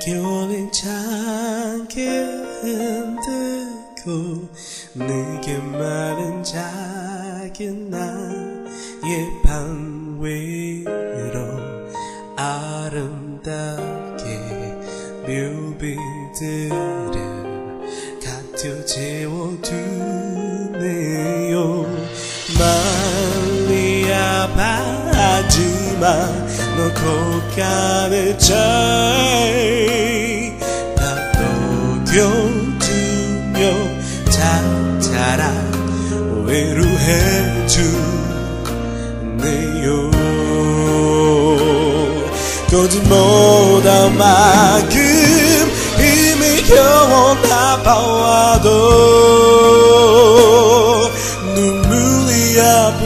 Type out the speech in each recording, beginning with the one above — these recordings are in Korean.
겨울이 작게 흔들고 내게 마른 작은 나의 방 위로 아름답게 뮤비들을 가득 채워두네요. 말리야 하지마 너 콧가를 잘 다독여주며 자자라 외로해주네요. 거짓보다 만큼 이미 경험나 봐와도 눈물이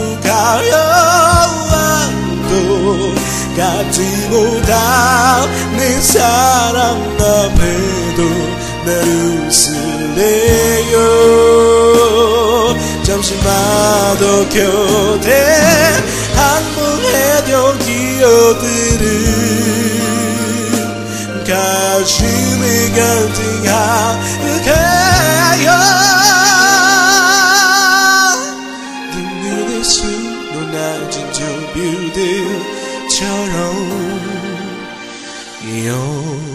아프가요와도 갖지 못한 내 사랑 앞에도 날 웃으래요. 잠시마도 곁에 항복해도 기억들은 가슴이 가득하게요. 눈물의 수로 낮은 저 뷰들처럼